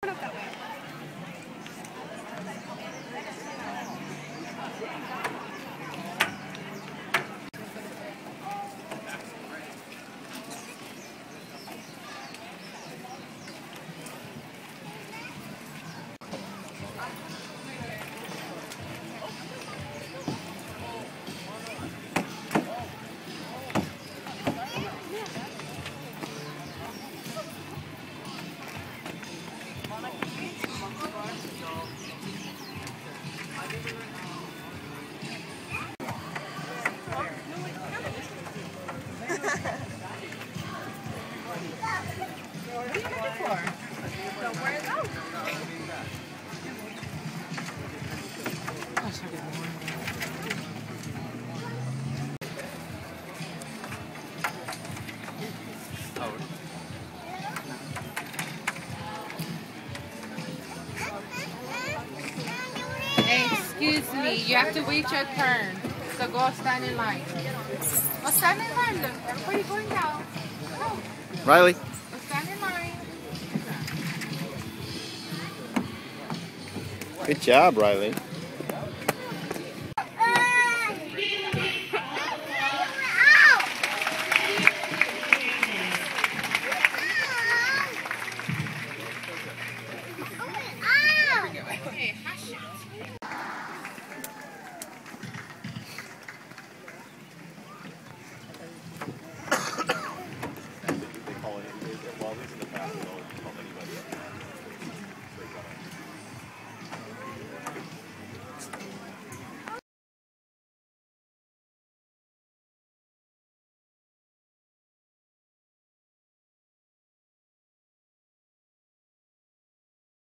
Excuse me, you have to wait your turn. So go stand in line. Go stand in line, look. Everybody going down. Go. Riley. Go stand in line. Good job, Riley.